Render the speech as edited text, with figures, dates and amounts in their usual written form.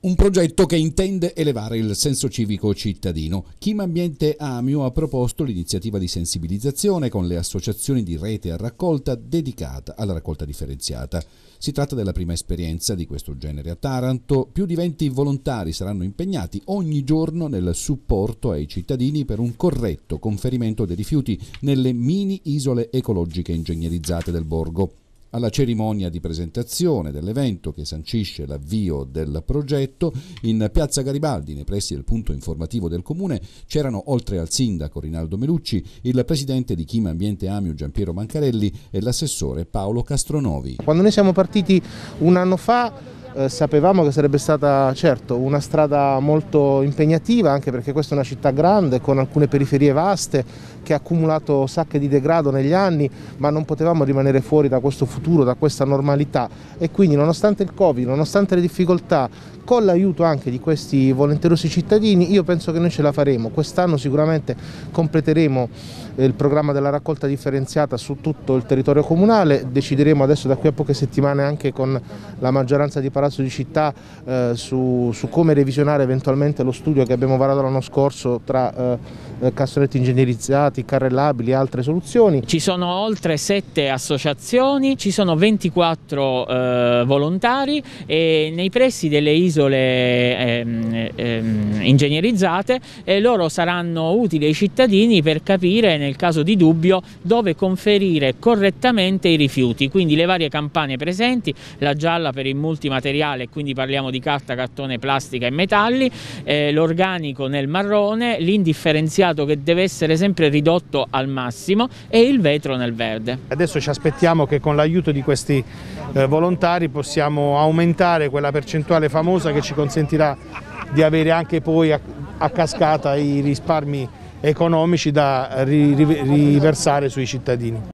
Un progetto che intende elevare il senso civico cittadino. Kim Ambiente Amio ha proposto l'iniziativa di sensibilizzazione con le associazioni di rete a raccolta dedicata alla raccolta differenziata. Si tratta della prima esperienza di questo genere a Taranto. Più di 20 volontari saranno impegnati ogni giorno nel supporto ai cittadini per un corretto conferimento dei rifiuti nelle mini isole ecologiche ingegnerizzate del borgo. Alla cerimonia di presentazione dell'evento che sancisce l'avvio del progetto in Piazza Garibaldi, nei pressi del punto informativo del comune, c'erano oltre al sindaco Rinaldo Melucci, il presidente di Kim Ambiente Amio Giampiero Mancarelli e l'assessore Paolo Castronovi. Quando noi siamo partiti un anno fa sapevamo che sarebbe stata certo una strada molto impegnativa, anche perché questa è una città grande con alcune periferie vaste che ha accumulato sacche di degrado negli anni, ma non potevamo rimanere fuori da questo futuro, da questa normalità, e quindi nonostante il Covid, nonostante le difficoltà, con l'aiuto anche di questi volenterosi cittadini, io penso che noi ce la faremo. Quest'anno sicuramente completeremo il programma della raccolta differenziata su tutto il territorio comunale, decideremo adesso da qui a poche settimane anche con la maggioranza di Palazzo di Città su come revisionare eventualmente lo studio che abbiamo varato l'anno scorso tra cassonetti ingegnerizzati, carrellabili e altre soluzioni. Ci sono oltre 7 associazioni, ci sono 24 volontari e nei pressi delle isole ingegnerizzate loro saranno utili ai cittadini per capire nel caso di dubbio dove conferire correttamente i rifiuti, quindi le varie campane presenti, la gialla per il multimateriale, quindi parliamo di carta, cartone, plastica e metalli, l'organico nel marrone, l'indifferenziato che deve essere sempre ridotto al massimo e il vetro nel verde. Adesso ci aspettiamo che con l'aiuto di questi volontari possiamo aumentare quella percentuale famosa che ci consentirà di avere anche poi a cascata i risparmi economici da riversare sui cittadini.